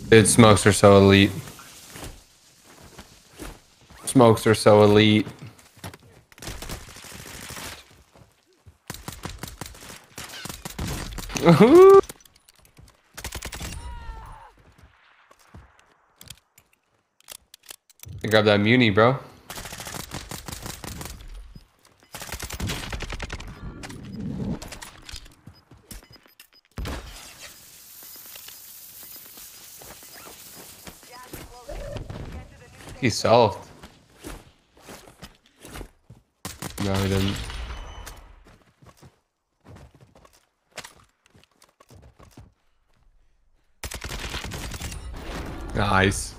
Dude, smokes are so elite. Smokes are so elite. Grab that muni, bro. He solved. No, he didn't. Nice.